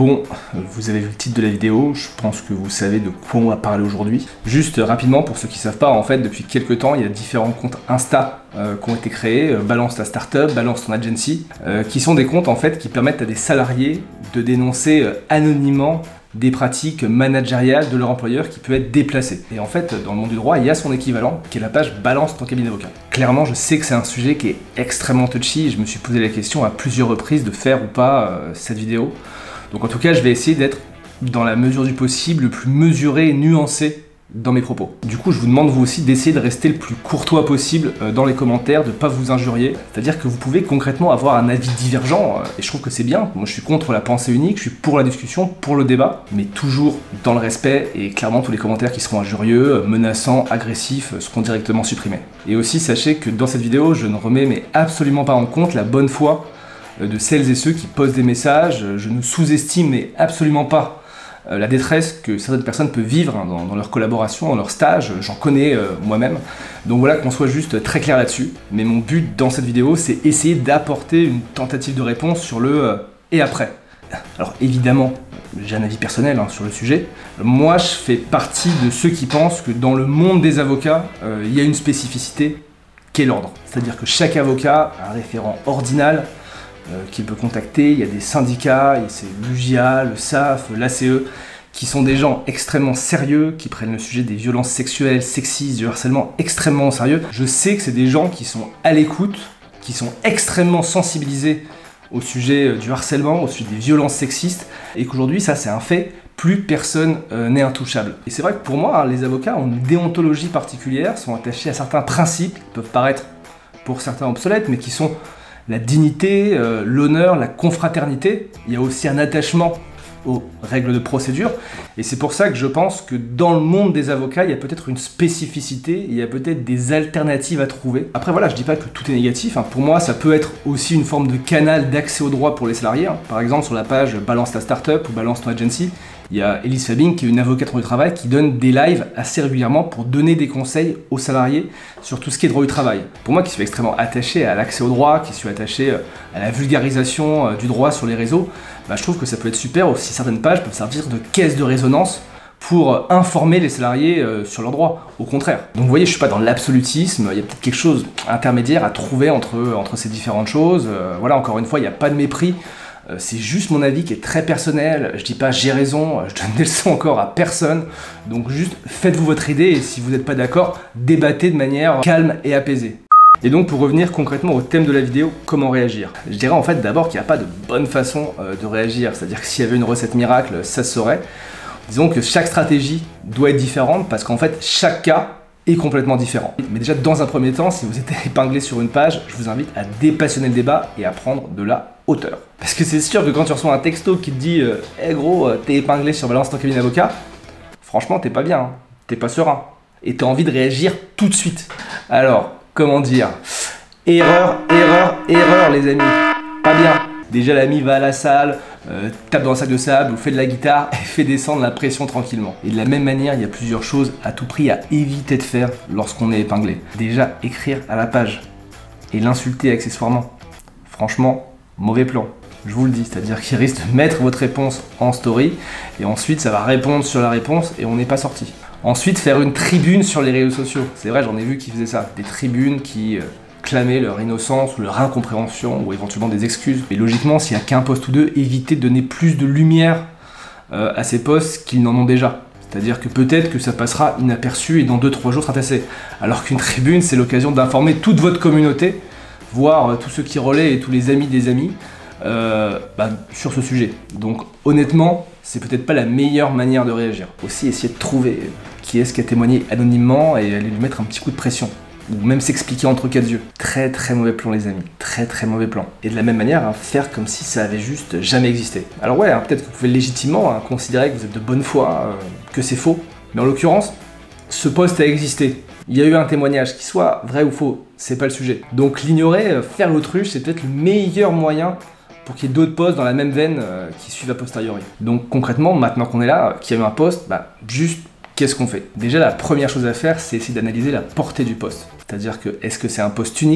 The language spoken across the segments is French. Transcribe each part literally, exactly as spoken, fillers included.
Bon, vous avez vu le titre de la vidéo, je pense que vous savez de quoi on va parler aujourd'hui. Juste rapidement, pour ceux qui ne savent pas, en fait, depuis quelques temps, il y a différents comptes Insta euh, qui ont été créés, euh, Balance ta startup, Balance ton agency, euh, qui sont des comptes en fait qui permettent à des salariés de dénoncer euh, anonymement des pratiques managériales de leur employeur qui peut être déplacé. Et en fait, dans le monde du droit, il y a son équivalent, qui est la page Balance ton cabinet d'avocat. Clairement, je sais que c'est un sujet qui est extrêmement touchy, et je me suis posé la question à plusieurs reprises de faire ou pas euh, cette vidéo. Donc en tout cas, je vais essayer d'être, dans la mesure du possible, le plus mesuré et nuancé dans mes propos. Du coup, je vous demande vous aussi d'essayer de rester le plus courtois possible euh, dans les commentaires, de ne pas vous injurier. C'est-à-dire que vous pouvez concrètement avoir un avis divergent, euh, et je trouve que c'est bien. Moi, je suis contre la pensée unique, je suis pour la discussion, pour le débat, mais toujours dans le respect, et clairement, tous les commentaires qui seront injurieux, euh, menaçants, agressifs, euh, seront directement supprimés. Et aussi, sachez que dans cette vidéo, je ne remets mais absolument pas en compte la bonne foi euh, de celles et ceux qui postent des messages. Je ne sous-estime mais absolument pas la détresse que certaines personnes peuvent vivre hein, dans, dans leur collaboration, dans leur stage, j'en connais euh, moi-même. Donc voilà, qu'on soit juste très clair là-dessus. Mais mon but dans cette vidéo, c'est essayer d'apporter une tentative de réponse sur le euh, et après. Alors évidemment, j'ai un avis personnel hein, sur le sujet. Moi, je fais partie de ceux qui pensent que dans le monde des avocats, euh, il y a une spécificité qu'est l'ordre. C'est-à-dire que chaque avocat a un référent ordinal Euh, qu'il peut contacter. Il y a des syndicats, c'est l'U J A, le S A F, l'A C E, qui sont des gens extrêmement sérieux, qui prennent le sujet des violences sexuelles, sexistes, du harcèlement extrêmement au sérieux. Je sais que c'est des gens qui sont à l'écoute, qui sont extrêmement sensibilisés au sujet du harcèlement, au sujet des violences sexistes, et qu'aujourd'hui, ça c'est un fait, plus personne euh, n'est intouchable. Et c'est vrai que pour moi, hein, les avocats ont une déontologie particulière, sont attachés à certains principes, qui peuvent paraître pour certains obsolètes, mais qui sont la dignité, euh, l'honneur, la confraternité. Il y a aussi un attachement aux règles de procédure. Et c'est pour ça que je pense que dans le monde des avocats, il y a peut-être une spécificité, il y a peut-être des alternatives à trouver. Après voilà, je dis pas que tout est négatif. Hein. Pour moi, ça peut être aussi une forme de canal d'accès au droit pour les salariés. Hein. Par exemple, sur la page Balance ta startup ou Balance ton agency, il y a Elise Fabing, qui est une avocate en droit du travail, qui donne des lives assez régulièrement pour donner des conseils aux salariés sur tout ce qui est droit du travail. Pour moi, qui suis extrêmement attaché à l'accès au droit, qui suis attaché à la vulgarisation du droit sur les réseaux, bah, je trouve que ça peut être super aussi. Certaines pages peuvent servir de caisse de résonance pour informer les salariés sur leurs droits, au contraire. Donc vous voyez, je suis pas dans l'absolutisme, il y a peut-être quelque chose intermédiaire à trouver entre, entre ces différentes choses. Euh, voilà, encore une fois, il n'y a pas de mépris. Euh, c'est juste mon avis qui est très personnel, je dis pas j'ai raison, je donne des leçons encore à personne, donc juste faites-vous votre idée et si vous n'êtes pas d'accord, débattez de manière calme et apaisée. Et donc pour revenir concrètement au thème de la vidéo, comment réagir? Je dirais en fait d'abord qu'il n'y a pas de bonne façon euh, de réagir, c'est-à-dire que s'il y avait une recette miracle, ça se saurait. Disons que chaque stratégie doit être différente parce qu'en fait chaque cas est complètement différent. Mais déjà dans un premier temps, si vous êtes épinglé sur une page, je vous invite à dépassionner le débat et à prendre de la hauteur. Parce que c'est sûr que quand tu reçois un texto qui te dit euh, hey gros, euh, t'es épinglé sur Balance ton cabinet d'avocat, franchement t'es pas bien, hein. T'es pas serein. Et t'as envie de réagir tout de suite. Alors, comment dire? Erreur, erreur, erreur les amis. Pas bien. Déjà l'ami va à la salle, euh, tape dans un sac de sable ou fait de la guitare et fait descendre la pression tranquillement. Et de la même manière, il y a plusieurs choses à tout prix à éviter de faire lorsqu'on est épinglé. Déjà, écrire à la page et l'insulter accessoirement. Franchement, mauvais plan. Je vous le dis, c'est-à-dire qu'il risque de mettre votre réponse en story et ensuite ça va répondre sur la réponse et on n'est pas sorti. Ensuite, faire une tribune sur les réseaux sociaux. C'est vrai, j'en ai vu qui faisaient ça. Des tribunes qui euh, clamaient leur innocence ou leur incompréhension ou éventuellement des excuses. Et logiquement, s'il n'y a qu'un post ou deux, évitez de donner plus de lumière euh, à ces posts qu'ils n'en ont déjà. C'est-à-dire que peut-être que ça passera inaperçu et dans deux trois jours sera tassé. Alors qu'une tribune, c'est l'occasion d'informer toute votre communauté, voire euh, tous ceux qui relaient et tous les amis des amis, euh, bah, sur ce sujet. Donc honnêtement, c'est peut-être pas la meilleure manière de réagir. Aussi, essayer de trouver qui est-ce qui a témoigné anonymement et aller lui mettre un petit coup de pression. Ou même s'expliquer entre quatre yeux. Très très mauvais plan les amis, très très mauvais plan. Et de la même manière, hein, faire comme si ça avait juste jamais existé. Alors ouais, hein, peut-être que vous pouvez légitimement hein, considérer que vous êtes de bonne foi, euh, que c'est faux. Mais en l'occurrence, ce post a existé. Il y a eu un témoignage, qu'il soit vrai ou faux, c'est pas le sujet. Donc l'ignorer, euh, faire l'autruche, c'est peut-être le meilleur moyen pour qu'il y ait d'autres posts dans la même veine euh, qui suivent a posteriori. Donc concrètement, maintenant qu'on est là, qu'il y a eu un post, bah juste qu'est-ce qu'on fait? Déjà la première chose à faire, c'est essayer d'analyser la portée du post. C'est-à-dire que est-ce que c'est un post unique?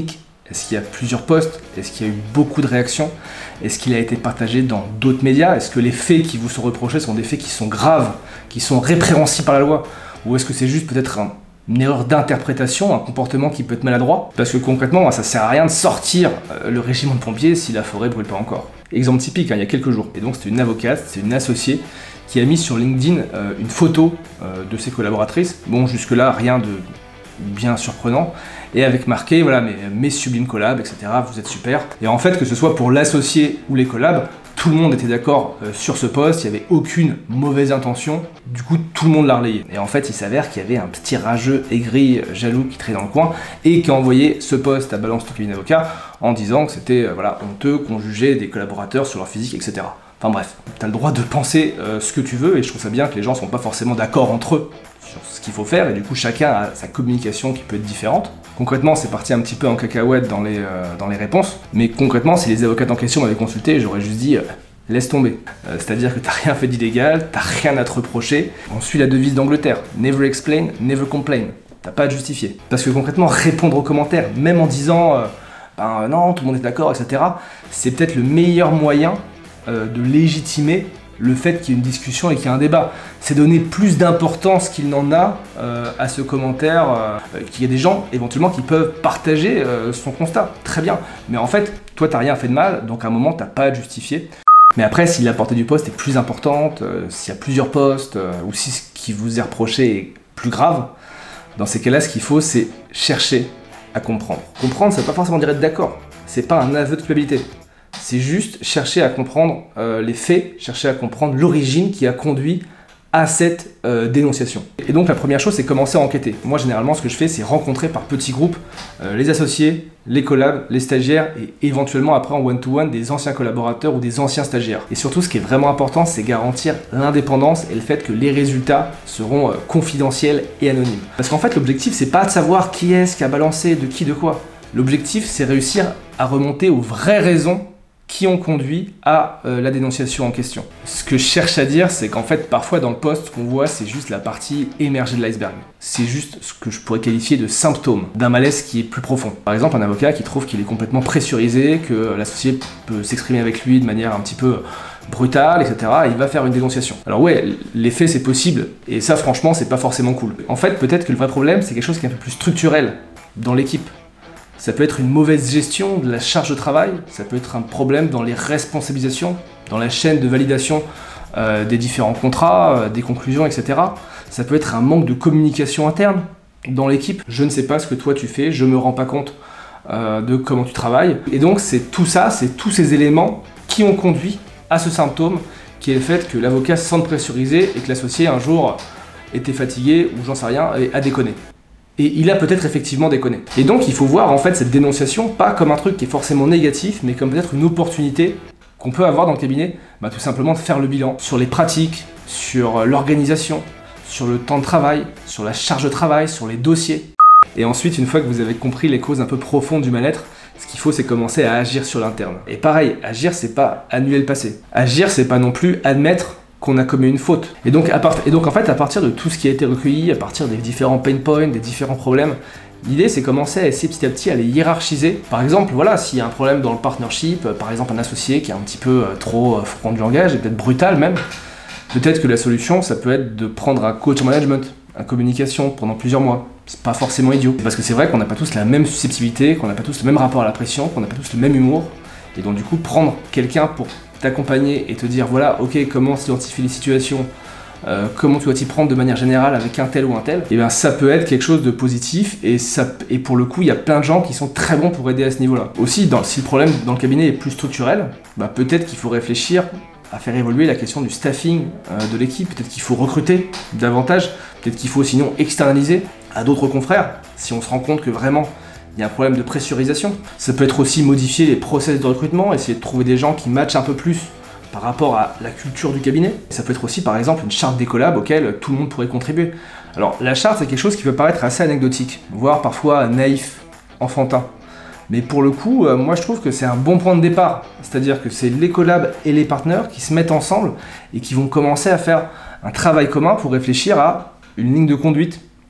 Est-ce qu'il y a plusieurs posts? Est-ce qu'il y a eu beaucoup de réactions? Est-ce qu'il a été partagé dans d'autres médias? Est-ce que les faits qui vous sont reprochés sont des faits qui sont graves, qui sont répréhensibles par la loi? Ou est-ce que c'est juste peut-être un, une erreur d'interprétation, un comportement qui peut être maladroit? Parce que concrètement, ça sert à rien de sortir euh, le régiment de pompiers si la forêt brûle pas encore. Exemple typique, hein, il y a quelques jours. Et donc c'était une avocate, c'est une associée qui a mis sur LinkedIn euh, une photo euh, de ses collaboratrices. Bon, jusque-là, rien de bien surprenant. Et avec marqué, voilà, mes, mes sublimes collabs, et cetera, vous êtes super. Et en fait, que ce soit pour l'associé ou les collabs, tout le monde était d'accord euh, sur ce post, il n'y avait aucune mauvaise intention, du coup tout le monde l'a relayé. Et en fait il s'avère qu'il y avait un petit rageux aigri, jaloux qui traînait dans le coin et qui a envoyé ce post à Balance ton cabinet d'avocat en disant que c'était euh, voilà, honteux qu'on jugeait des collaborateurs sur leur physique, et cetera. Enfin bref, tu as le droit de penser euh, ce que tu veux et je trouve ça bien que les gens ne sont pas forcément d'accord entre eux sur ce qu'il faut faire et du coup chacun a sa communication qui peut être différente. Concrètement, c'est parti un petit peu en cacahuète dans les, euh, dans les réponses, mais concrètement, si les avocats en question m'avaient consulté, j'aurais juste dit euh, laisse tomber. Euh, C'est-à-dire que t'as rien fait d'illégal, t'as rien à te reprocher. On suit la devise d'Angleterre, never explain, never complain. T'as pas à te justifier. Parce que concrètement, répondre aux commentaires, même en disant euh, ben, euh, non, tout le monde est d'accord, et cetera, c'est peut-être le meilleur moyen euh, de légitimer le fait qu'il y ait une discussion et qu'il y ait un débat. C'est donner plus d'importance qu'il n'en a euh, à ce commentaire, euh, qu'il y a des gens éventuellement qui peuvent partager euh, son constat. Très bien. Mais en fait, toi, t'as rien fait de mal, donc à un moment, t'as pas à te justifier. Mais après, si la portée du post est plus importante, euh, s'il y a plusieurs posts, euh, ou si ce qui vous est reproché est plus grave, dans ces cas-là, ce qu'il faut, c'est chercher à comprendre. Comprendre, ça ne veut pas forcément dire être d'accord. C'est pas un aveu de culpabilité. C'est juste chercher à comprendre euh, les faits, chercher à comprendre l'origine qui a conduit à cette euh, dénonciation. Et donc la première chose, c'est commencer à enquêter. Moi, généralement, ce que je fais, c'est rencontrer par petits groupes euh, les associés, les collabs, les stagiaires et éventuellement après en one-to-one des anciens collaborateurs ou des anciens stagiaires. Et surtout, ce qui est vraiment important, c'est garantir l'indépendance et le fait que les résultats seront euh, confidentiels et anonymes. Parce qu'en fait, l'objectif, c'est pas de savoir qui est-ce qui a balancé, de qui, de quoi. L'objectif, c'est réussir à remonter aux vraies raisons qui ont conduit à euh, la dénonciation en question. Ce que je cherche à dire, c'est qu'en fait, parfois dans le post, ce qu'on voit, c'est juste la partie émergée de l'iceberg. C'est juste ce que je pourrais qualifier de symptôme d'un malaise qui est plus profond. Par exemple, un avocat qui trouve qu'il est complètement pressurisé, que l'associé peut s'exprimer avec lui de manière un petit peu brutale, et cetera, et il va faire une dénonciation. Alors ouais, les faits, c'est possible, et ça, franchement, c'est pas forcément cool. En fait, peut-être que le vrai problème, c'est quelque chose qui est un peu plus structurel dans l'équipe. Ça peut être une mauvaise gestion de la charge de travail, ça peut être un problème dans les responsabilisations, dans la chaîne de validation euh, des différents contrats, euh, des conclusions, et cetera. Ça peut être un manque de communication interne dans l'équipe. Je ne sais pas ce que toi tu fais, je me rends pas compte euh, de comment tu travailles. Et donc c'est tout ça, c'est tous ces éléments qui ont conduit à ce symptôme qui est le fait que l'avocat se sente pressurisé et que l'associé un jour était fatigué ou j'en sais rien, a déconné. Et il a peut-être effectivement déconné. Et donc il faut voir en fait cette dénonciation pas comme un truc qui est forcément négatif, mais comme peut-être une opportunité qu'on peut avoir dans le cabinet, bah, tout simplement de faire le bilan sur les pratiques, sur l'organisation, sur le temps de travail, sur la charge de travail, sur les dossiers. Et ensuite, une fois que vous avez compris les causes un peu profondes du mal-être, ce qu'il faut, c'est commencer à agir sur l'interne. Et pareil, agir, c'est pas annuler le passé. Agir, c'est pas non plus admettre qu'on a commis une faute. Et donc, à part... et donc en fait, à partir de tout ce qui a été recueilli, à partir des différents pain points, des différents problèmes, l'idée c'est commencer à essayer petit à petit à les hiérarchiser. Par exemple, voilà, s'il y a un problème dans le partnership, par exemple un associé qui est un petit peu euh, trop euh, franc du langage et peut-être brutal même, peut-être que la solution ça peut être de prendre un coach en management, en communication pendant plusieurs mois. C'est pas forcément idiot. Parce que c'est vrai qu'on n'a pas tous la même susceptibilité, qu'on n'a pas tous le même rapport à la pression, qu'on n'a pas tous le même humour. Et donc du coup, prendre quelqu'un pour t'accompagner et te dire voilà, ok, comment s'identifier les situations, euh, comment tu dois t'y prendre de manière générale avec un tel ou un tel, et bien ça peut être quelque chose de positif et, ça, et pour le coup, il y a plein de gens qui sont très bons pour aider à ce niveau-là. Aussi, dans, si le problème dans le cabinet est plus structurel, bah, peut-être qu'il faut réfléchir à faire évoluer la question du staffing euh, de l'équipe, peut-être qu'il faut recruter davantage, peut-être qu'il faut sinon externaliser à d'autres confrères, si on se rend compte que vraiment il y a un problème de pressurisation. Ça peut être aussi modifier les process de recrutement, essayer de trouver des gens qui matchent un peu plus par rapport à la culture du cabinet. Ça peut être aussi par exemple une charte des collabs auquel tout le monde pourrait contribuer. Alors la charte c'est quelque chose qui peut paraître assez anecdotique, voire parfois naïf, enfantin. Mais pour le coup, euh, moi je trouve que c'est un bon point de départ. C'est-à-dire que c'est les collabs et les partenaires qui se mettent ensemble et qui vont commencer à faire un travail commun pour réfléchir à une ligne de conduite,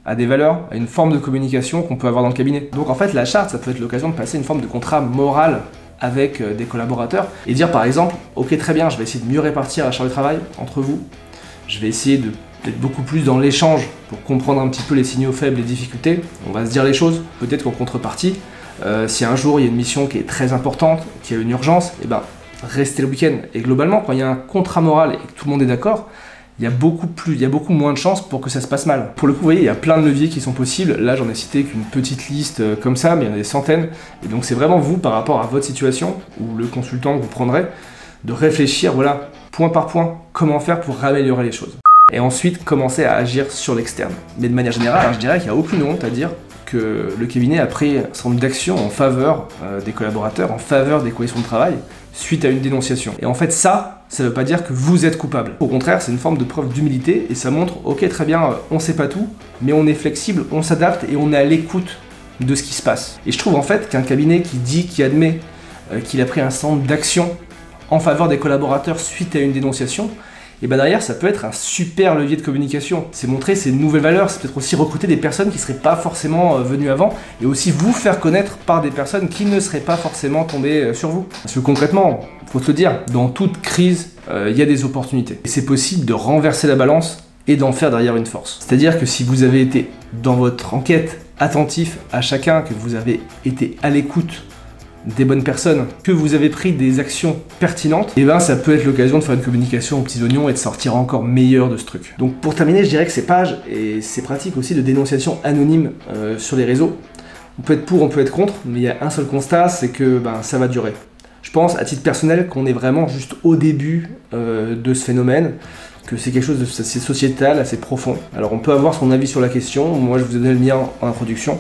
à des valeurs, à une forme de communication qu'on peut avoir dans le cabinet. Donc en fait, la charte, ça peut être l'occasion de passer une forme de contrat moral avec des collaborateurs et dire par exemple, ok très bien, je vais essayer de mieux répartir la charge de travail entre vous, je vais essayer de d'être beaucoup plus dans l'échange pour comprendre un petit peu les signaux faibles, les difficultés, on va se dire les choses, peut-être qu'en contrepartie, euh, si un jour il y a une mission qui est très importante, qui a une urgence, et ben restez le week-end. Et globalement, quand il y a un contrat moral et que tout le monde est d'accord, il y a beaucoup plus, il y a beaucoup moins de chances pour que ça se passe mal. Pour le coup, vous voyez, il y a plein de leviers qui sont possibles. Là, j'en ai cité qu'une petite liste comme ça, mais il y en a des centaines. Et donc, c'est vraiment vous, par rapport à votre situation, ou le consultant que vous prendrez, de réfléchir, voilà, point par point, comment faire pour améliorer les choses. Et ensuite, commencer à agir sur l'externe. Mais de manière générale, je dirais qu'il n'y a aucune honte à dire que le cabinet a pris un certain nombre d'actions en faveur euh, des collaborateurs, en faveur des conditions de travail, suite à une dénonciation. Et en fait, ça, ça ne veut pas dire que vous êtes coupable. Au contraire, c'est une forme de preuve d'humilité et ça montre, ok, très bien, on sait pas tout, mais on est flexible, on s'adapte et on est à l'écoute de ce qui se passe. Et je trouve en fait qu'un cabinet qui dit, qui admet euh, qu'il a pris un certain nombre d'actions en faveur des collaborateurs suite à une dénonciation, et ben derrière ça peut être un super levier de communication. C'est montrer ces nouvelles valeurs, c'est peut-être aussi recruter des personnes qui ne seraient pas forcément venues avant et aussi vous faire connaître par des personnes qui ne seraient pas forcément tombées sur vous. Parce que concrètement, faut te le dire, dans toute crise, il euh, y a des opportunités. Et c'est possible de renverser la balance et d'en faire derrière une force. C'est-à-dire que si vous avez été dans votre enquête attentif à chacun, que vous avez été à l'écoute des bonnes personnes, que vous avez pris des actions pertinentes, et ben ça peut être l'occasion de faire une communication aux petits oignons et de sortir encore meilleur de ce truc. Donc pour terminer, je dirais que ces pages et ces pratiques aussi de dénonciation anonyme euh, sur les réseaux, on peut être pour, on peut être contre, mais il y a un seul constat, c'est que ben, ça va durer. Je pense à titre personnel qu'on est vraiment juste au début euh, de ce phénomène, que c'est quelque chose d'assez sociétal, assez profond. Alors on peut avoir son avis sur la question, moi je vous ai donné le mien en introduction,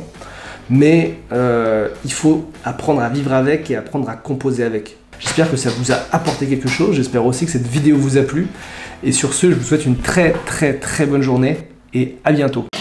mais euh, il faut apprendre à vivre avec et apprendre à composer avec. J'espère que ça vous a apporté quelque chose, j'espère aussi que cette vidéo vous a plu, et sur ce, je vous souhaite une très très très bonne journée, et à bientôt.